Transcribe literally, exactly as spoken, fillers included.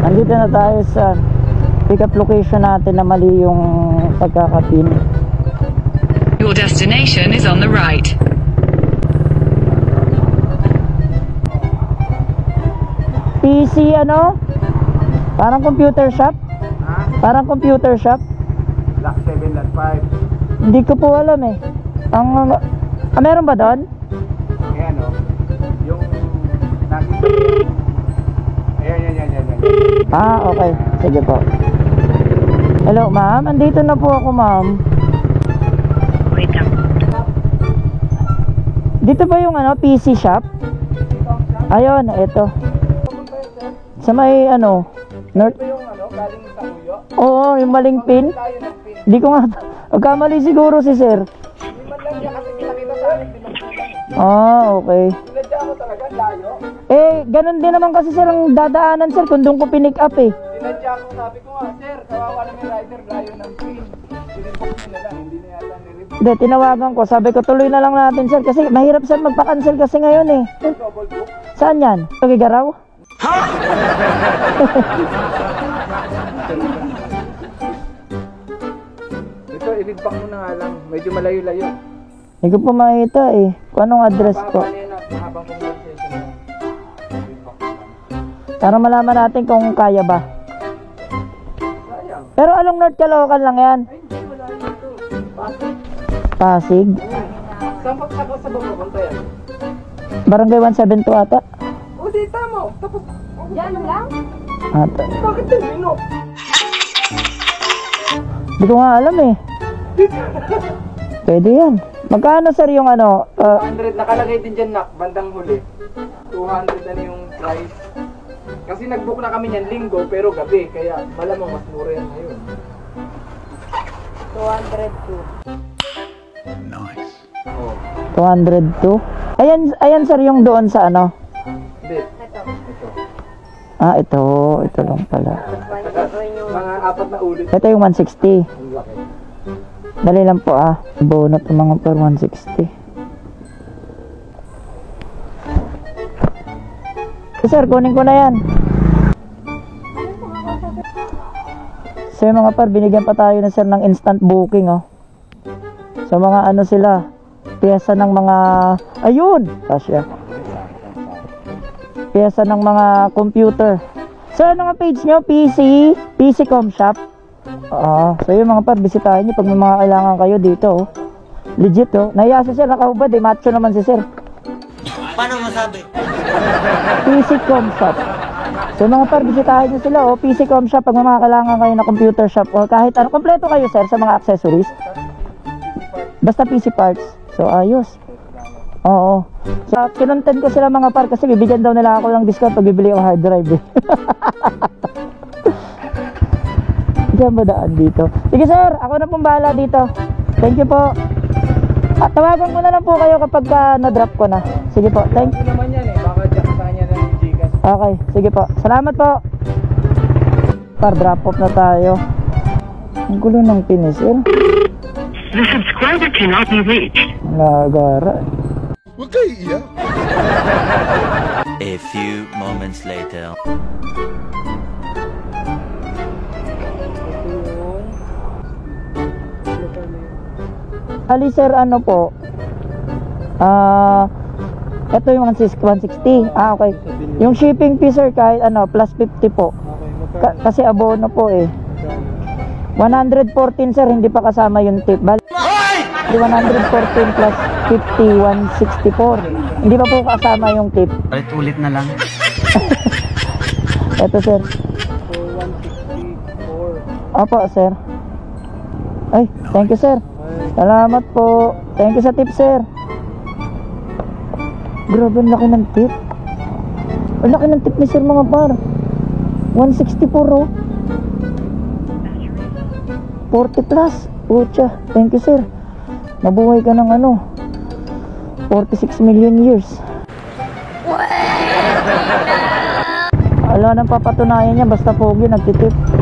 Nandito na tayo sa pick up location natin na mali yung pagkakapin. Your destination is on the right. P C ano? Parang computer shop? Ha? Parang computer shop? Block seven lot five. Hindi ko po alam eh. Ang ah, meron ba doon? Ayan o. Yung nakita. Ayan, yan, yan, yan, yan. Ah, okay. Sige po. Hello, ma'am. Andito na po ako, ma'am. Wait up. Dito ba yung ano, P C shop? Ayun, ito. Sa may ano, North. Ito yung ano, galing sa Uyo. Oo, yung maling pin. Tayo ng pin. Di ko nga, magkamali siguro si sir. Hindi man lang niya kasi pinakita sa akin, pinakita lang. Ah, okay. Sinadya mo talaga, layo. Eh, ganun din naman kasi sir ang dadaanan sir kung doon ko pinick up eh. Sinadya ko, sabi ko nga, sir, kawawa lang yung rider, layo ng pin. Sinipok niya na lang, hindi na yata nirip. Hindi, tinawagan ko. Sabi ko tuloy na lang natin sir kasi mahirap sir magpa-cancel kasi ngayon eh. Double book. Saan yan? Pagigaraw? Ito, ilidbak mo na nga lang. Medyo malayo-layo. Hindi ko pa makita eh. Kung anong address ko. Paano yun na, mahabang conversation mo. Ilidbak mo lang. Para malaman natin kung kaya ba. Sayang. Pero along North Caloocan lang yan. Ay, hindi, wala yun ito. Pasig. Pasig. Saan pa ako sa baba? Punta yan. Barangay one seven two ata. O, di, tama. Tapos, Yan lang? Ata. bakit ten minutes? Hindi ko nga alam eh. Pwede yan. Magkano sir yung ano? Uh, two hundred, nakalagay din dyan nak, bandang huli. two hundred na yung price. Kasi nag-book na kami niyan linggo, pero gabi. Kaya malamang mas mura yan ngayon. two hundred two. Oo. two hundred two. Ayan, ayan sir yung doon sa ano? Hindi. Ito. Ito. Ah, ito. Ito lang pala. Ito yung Mga apat na ulit. Ito yung one sixty. Ang laki. Dali lang po ah. Bonot ng mga per one sixty. Eh, sir, kunin ko na yan. So yung mga par, binigyan pa tayo na sir ng instant booking oh. So mga ano sila, piyesa ng mga, ayun! Kasya. Piyesa ng mga computer. So ano nga page nyo? P C? P C Com Shop? Ah, so yung mga par, bisitahin nyo pag may mga kailangan kayo dito oh. Legit oh. Nahiya si sir, nakahubad eh. Macho naman si sir. Paano masabi? P C Com Shop. So mga par, bisitahin nyo sila oh. P C Com Shop pag may mga kailangan kayo na computer shop o kahit ano. Kompleto kayo sir sa mga accessories. Basta P C parts. So ayos. Oo. So kinontent ko sila mga par kasi bibigyan daw nila ako ng discount pag bibili ako hard drive eh. Diyan ba daan dito? Sige sir, ako na pong bahala dito. Thank you po. At tawagan ko na lang po kayo kapag ka na-drop ko na. Sige po, thank you. Ito naman yan eh. Baka dyan sa kanya lang yung Gcash. Okay, sige po. Salamat po. Par, drop off na tayo. Ang gulo ng pinis eh. The subscriber cannot be reached. Lagara. Huwag kayo iiyak. A few moments later. Ali sir, ano po? Ah, uh, ito yung one sixty. Ah, okay. Yung shipping fee sir, kahit ano, plus fifty po. Ka kasi abono po eh. one fourteen sir, hindi pa kasama yung tip. Bali, one fourteen plus fifty, one sixty-four. Hindi pa po kasama yung tip. Ulit-ulit na lang. Ito sir. So, one sixty-four. Opo sir. Ay, thank you sir. Salamat po. Thank you sa tip sir. Grabe, ang laki ng tip. Ang laki ng tip ni sir mga par. one sixty-four oh. forty plus. Pucha, thank you sir. Mabuhay ka ng ano, forty-six million years. Wala nang papatunayan niya basta pogi nagtitip.